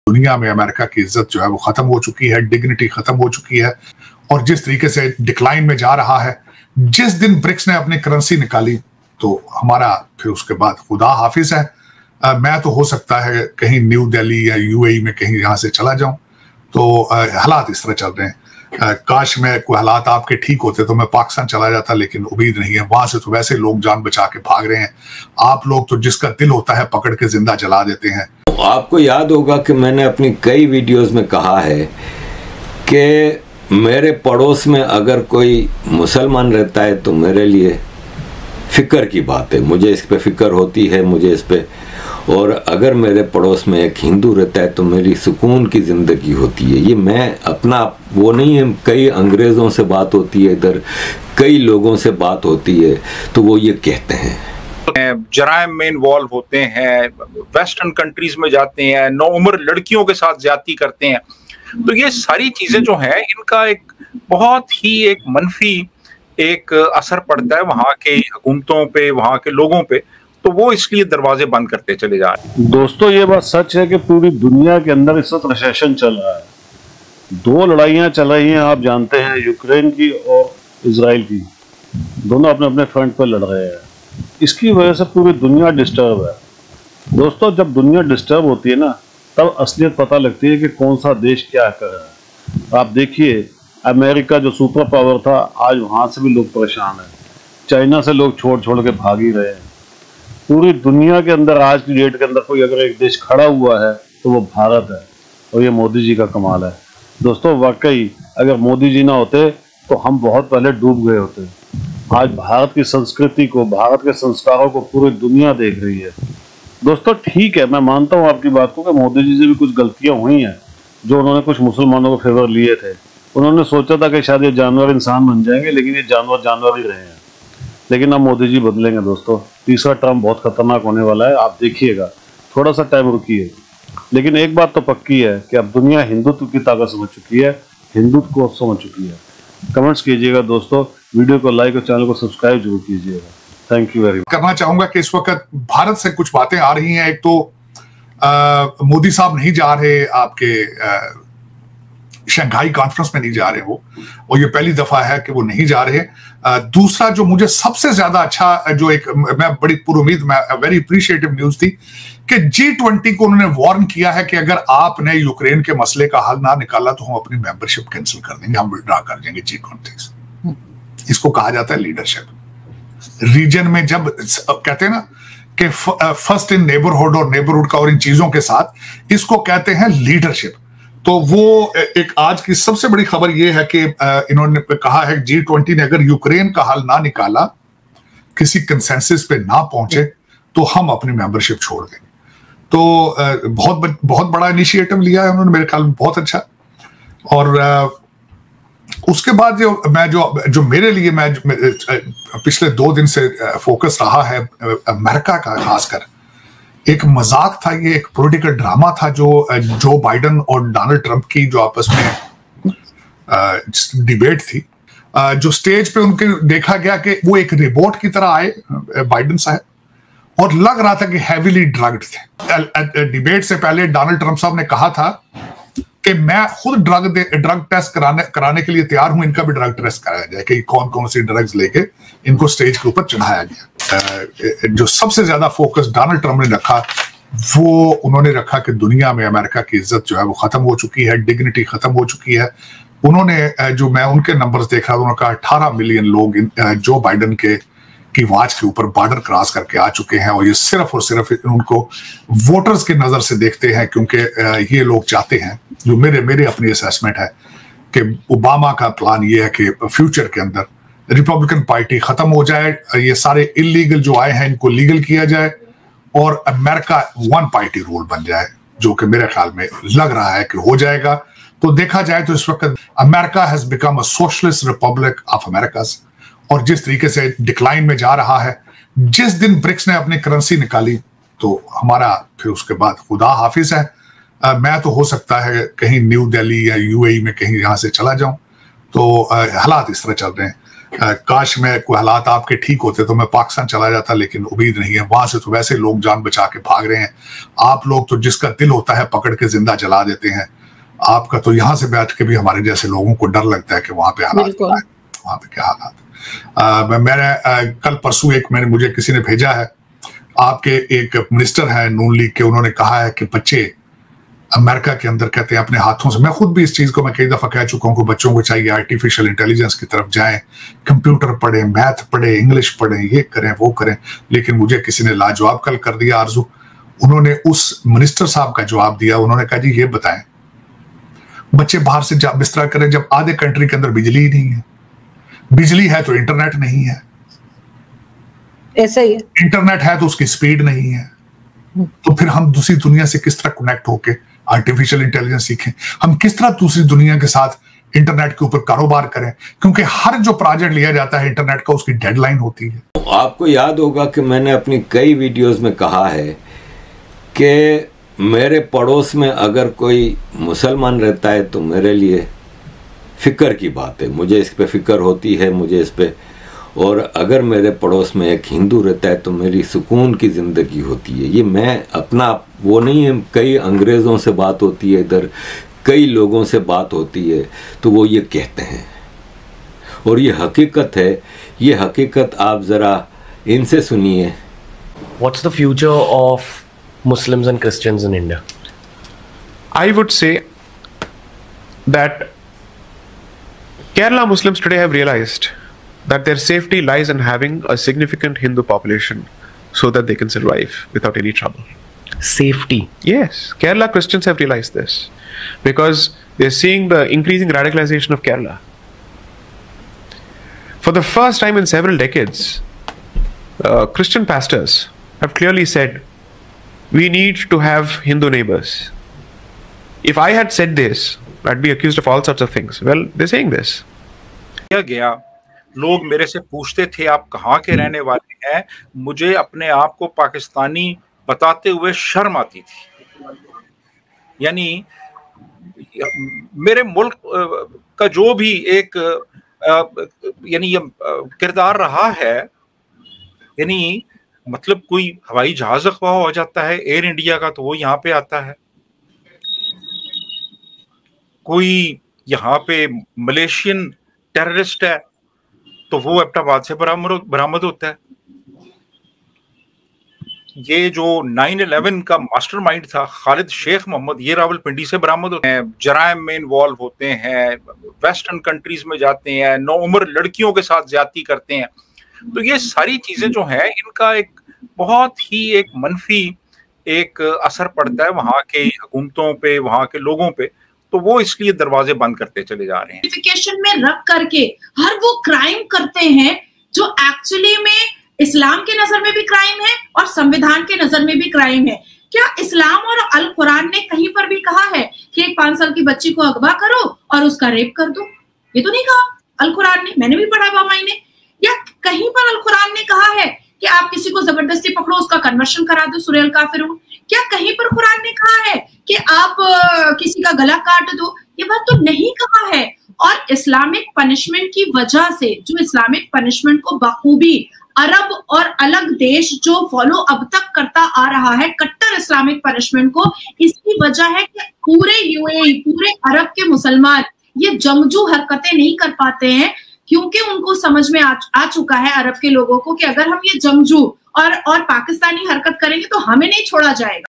दुनिया में अमेरिका की इज्जत जो है वो खत्म हो चुकी है, डिग्निटी खत्म हो चुकी है और जिस तरीके से डिक्लाइन में जा रहा है। जिस दिन ब्रिक्स ने अपनी करेंसी निकाली तो हमारा फिर उसके बाद खुदा हाफिज है। मैं तो हो सकता है कहीं न्यू दिल्ली या यूएई में कहीं यहाँ से चला जाऊं। तो हालात इस तरह चल रहे हैं। काश में कोई हालात आपके ठीक होते तो मैं पाकिस्तान चला जाता, लेकिन उम्मीद नहीं है। वहां से तो वैसे लोग जान बचा के भाग रहे हैं। आप लोग तो जिसका दिल होता है पकड़ के जिंदा जला देते हैं। आपको याद होगा कि मैंने अपनी कई वीडियोस में कहा है कि मेरे पड़ोस में अगर कोई मुसलमान रहता है तो मेरे लिए फ़िक्र की बात है, मुझे इस पे फ़िक्र होती है, मुझे इस पे। और अगर मेरे पड़ोस में एक हिंदू रहता है तो मेरी सुकून की ज़िंदगी होती है। ये मैं अपना वो नहीं है, कई अंग्रेज़ों से बात होती है, इधर कई लोगों से बात होती है, तो वो ये कहते हैं जराइम में इन्वॉल्व होते हैं, वेस्टर्न कंट्रीज में जाते हैं, नौउम्र लड़कियों के साथ ज्यादती करते हैं। तो ये सारी चीजें जो हैं इनका एक बहुत ही एक मनफी एक असर पड़ता है वहाँ के हुकूमतों पे, वहाँ के लोगों पे। तो वो इसलिए दरवाजे बंद करते चले जा रहे हैं। दोस्तों ये बात सच है कि पूरी दुनिया के अंदर इस वक्त रिसेशन चल रहा है। दो लड़ाइयाँ चल रही हैं, आप जानते हैं, यूक्रेन की और इजराइल की। दोनों अपने अपने फ्रंट पर लड़ रहे हैं। इसकी वजह से पूरी दुनिया डिस्टर्ब है। दोस्तों जब दुनिया डिस्टर्ब होती है ना, तब असलियत पता लगती है कि कौन सा देश क्या कर रहा है। आप देखिए अमेरिका जो सुपर पावर था, आज वहाँ से भी लोग परेशान हैं। चाइना से लोग छोड़ छोड़ के भाग ही रहे हैं। पूरी दुनिया के अंदर आज की डेट के अंदर कोई अगर एक देश खड़ा हुआ है तो वो भारत है, और ये मोदी जी का कमाल है। दोस्तों वाकई अगर मोदी जी ना होते तो हम बहुत पहले डूब गए होते। आज भारत की संस्कृति को, भारत के संस्कारों को पूरी दुनिया देख रही है। दोस्तों ठीक है, मैं मानता हूँ आपकी बात को कि मोदी जी से भी कुछ गलतियाँ हुई हैं, जो उन्होंने कुछ मुसलमानों को फेवर लिए थे। उन्होंने सोचा था कि शायद ये जानवर इंसान बन जाएंगे, लेकिन ये जानवर जानवर ही रहे हैं। लेकिन अब मोदी जी बदलेंगे दोस्तों। तीसरा टर्म बहुत खतरनाक होने वाला है, आप देखिएगा। थोड़ा सा टाइम रुकिए, लेकिन एक बात तो पक्की है कि अब दुनिया हिंदुत्व की ताकत समझ चुकी है, हिंदुत्व को समझ चुकी है। कमेंट्स कीजिएगा दोस्तों, वीडियो को लाइक और चैनल को सब्सक्राइब जरूर कीजिएगा। Thank you very much. करना चाहूंगा कि इस वक्त भारत से कुछ बातें आ रही हैं। एक तो मोदी साहब नहीं जा रहे आपके शंघाई कॉन्फ्रेंस में नहीं जा रहे वो, और ये पहली दफा है कि वो नहीं जा रहे। दूसरा जो मुझे सबसे ज्यादा अच्छा, जो एक मैं बड़ी पुरुमीद, वेरी अप्रिशिएटिव न्यूज थी कि G20 को उन्होंने वार्न किया है कि अगर आपने यूक्रेन के मसले का हल ना निकाला तो हम अपनी मेंबरशिप कैंसिल कर देंगे, हम विड्रॉ कर देंगे G20 से। इसको कहा जाता है लीडरशिप। रीजन में जब कहते हैं ना कि फर्स्ट इन नेबरहुड और नेबरहुड का और इन चीजों के साथ, इसको कहते हैं लीडरशिप। तो वो एक आज की सबसे बड़ी खबर ये है कि इन्होंने कहा है G20 ने अगर यूक्रेन का हल ना निकाला, किसी कंसेंसस पे ना पहुंचे, तो हम अपनी मेंबरशिप छोड़ देंगे। तो बहुत बड़ा इनिशिएटिव लिया है उन्होंने, मेरे ख्याल में बहुत अच्छा। और उसके बाद जो मेरे लिए मैं पिछले 2 दिन से फोकस रहा है अमेरिका का, खासकर एक मजाक था, ये एक पॉलिटिकल ड्रामा था जो बाइडन और डोनाल्ड ट्रंप की जो आपस में डिबेट थी। जो स्टेज पे उनके देखा गया कि वो एक रिपोर्ट की तरह आए बाइडन साहब, और लग रहा था कि हैवीली ड्रग्ड थे। डिबेट से पहले डोनाल्ड ट्रंप साहब ने कहा था कि मैं खुद ड्रग टेस्ट कराने के लिए तैयार हूं, इनका भी ड्रग टेस्ट कराया जाए कि कौन कौन सी ड्रग्स लेके इनको स्टेज के ऊपर चढ़ाया गया। जो सबसे ज्यादा फोकस डोनाल्ड ट्रंप ने रखा, वो उन्होंने रखा कि दुनिया में अमेरिका की इज्जत जो है वो खत्म हो चुकी है, डिग्निटी खत्म हो चुकी है। उन्होंने जो मैं उनके नंबर्स देख रहा था, उन्होंने कहा 18 मिलियन लोग जो बाइडन की वाच के ऊपर बॉर्डर क्रॉस करके आ चुके हैं, और ये सिर्फ और सिर्फ उनको वोटर्स की नजर से देखते हैं, क्योंकि ये लोग चाहते हैं, जो मेरे अपनी असेसमेंट है कि ओबामा का प्लान ये है कि फ्यूचर के अंदर रिपब्लिकन पार्टी खत्म हो जाए, ये सारे इलीगल जो आए हैं इनको लीगल किया जाए, और अमेरिका वन पार्टी रूल बन जाए, जो कि मेरे ख्याल में लग रहा है कि हो जाएगा। तो देखा जाए तो इस वक्त America has become a socialist republic of America, और जिस तरीके से डिक्लाइन में जा रहा है, जिस दिन ब्रिक्स ने अपनी करेंसी निकाली तो हमारा फिर उसके बाद खुदा हाफिज है। मैं तो हो सकता है कहीं न्यू दिल्ली या यूएई में कहीं यहाँ से चला जाऊं। तो हालात इस तरह चल रहे हैं। काश में कोई हालात आपके ठीक होते तो मैं पाकिस्तान चला जाता, लेकिन उम्मीद नहीं है। वहां से तो वैसे लोग जान बचा के भाग रहे हैं। आप लोग तो जिसका दिल होता है पकड़ के जिंदा जला देते हैं। आपका तो यहाँ से बैठ के भी हमारे जैसे लोगों को डर लगता है कि वहां पे हालात क्या है, वहां पे क्या हालात। मैंने कल परसों मुझे किसी ने भेजा है, आपके एक मिनिस्टर है नून लीग के, उन्होंने कहा है कि बच्चे अमेरिका के अंदर कहते हैं अपने हाथों से, मैं खुद भी इस चीज को मैं कई दफा कह चुका हूँ कि बच्चों को चाहिए आर्टिफिशियल इंटेलिजेंस की तरफ जाएं, कंप्यूटर पढ़ें, मैथ पढ़ें, इंग्लिश पढ़ें, ये करें वो करें। लेकिन मुझे किसी ने लाजवाब कल कर दिया आरजू। उन्होंने उस मिनिस्टर साहब का जवाब दिया, उन्होंने कहा जी ये बताएं बच्चे बाहर से बिस्तरा करें जब आधे कंट्री के अंदर बिजली ही नहीं है। बिजली है तो इंटरनेट नहीं है, ऐसा ही है। इंटरनेट है तो उसकी स्पीड नहीं है। तो फिर हम दूसरी दुनिया से किस तरह कनेक्ट होके आर्टिफिशियल इंटेलिजेंस सीखें? हम किस तरह दूसरी दुनिया के साथ इंटरनेट के ऊपर कारोबार करें? क्योंकि हर जो प्रोजेक्ट लिया जाता है इंटरनेट का, उसकी डेडलाइन होती है। आपको याद होगा कि मैंने अपनी कई वीडियोस में कहा है कि मेरे पड़ोस में अगर कोई मुसलमान रहता है तो मेरे लिए फ़िक्र की बात है, मुझे इस पे फ़िक्र होती है, मुझे इस पे। और अगर मेरे पड़ोस में एक हिंदू रहता है तो मेरी सुकून की ज़िंदगी होती है। ये मैं अपना वो नहीं है, कई अंग्रेज़ों से बात होती है, इधर कई लोगों से बात होती है, तो वो ये कहते हैं और ये हकीकत है। ये हकीकत आप ज़रा इनसे सुनिए। What's the future of Muslims and Christians in India? I would say that Kerala Muslims today have realized that their safety lies in having a significant Hindu population so that they can survive without any trouble. Safety. Yes, Kerala Christians have realized this because they're seeing the increasing radicalization of Kerala. For the first time in several decades, Christian pastors have clearly said, we need to have Hindu neighbors. If I had said this, I'd be accused of all sorts of things. Well, they're saying this. गया लोग मेरे से पूछते थे आप कहाँ के रहने वाले हैं, मुझे अपने आप को पाकिस्तानी बताते हुए शर्म आती थी। यानी मेरे मुल्क का जो भी एक यानी किरदार रहा है, यानी मतलब कोई हवाई जहाज अगवा हो जाता है एयर इंडिया का तो वो यहाँ पे आता है, कोई यहाँ पे मलेशियन टेररिस्ट है तो वो एबटाबाद से बरामद होता है। ये जो 9/11 का मास्टरमाइंड था खालिद शेख मोहम्मद, ये रावलपिंडी से बरामद होते हैं, जराइम में इन्वॉल्व होते हैं, वेस्टर्न कंट्रीज में जाते हैं, नौ उम्र लड़कियों के साथ ज्यादती करते हैं। तो ये सारी चीजें जो हैं इनका एक बहुत ही एक मनफी एक असर पड़ता है वहां के हुकूमतों पे, वहां के लोगों पे। तो वो इसलिए दरवाजे बंद करते चले जा रहे हैं, में रख करके हर वो क्राइम करते हैं जो एक्चुअली में इस्लाम के नजर में भी क्राइम है और संविधान के नजर में भी क्राइम है। क्या इस्लाम और अल कुरान ने कहीं पर भी कहा है कि एक 5 साल की बच्ची को अगवा करो और उसका रेप कर दो? ये तो नहीं कहा अल कुरान ने, मैंने भी पढ़ा बाबाई ने। या कहीं पर अल कुरान ने कहा है कि आप किसी को जबरदस्ती पकड़ो, उसका कन्वर्शन करा दो, सूरह अल काफिरून? क्या कहीं पर कुरान ने कहा है कि आप किसी का गला काट दो? ये बात तो नहीं कहा है। और इस्लामिक पनिशमेंट की वजह से, जो इस्लामिक पनिशमेंट को बखूबी अरब और अलग देश जो फॉलो अब तक करता आ रहा है, कट्टर इस्लामिक पनिशमेंट को, इसकी वजह है कि पूरे यूएई, पूरे अरब के मुसलमान ये जंगजू हरकतें नहीं कर पाते हैं, क्योंकि उनको समझ में आ चुका है अरब के लोगों को कि अगर हम ये जंगजू और पाकिस्तानी हरकत करेंगे तो हमें नहीं छोड़ा जाएगा।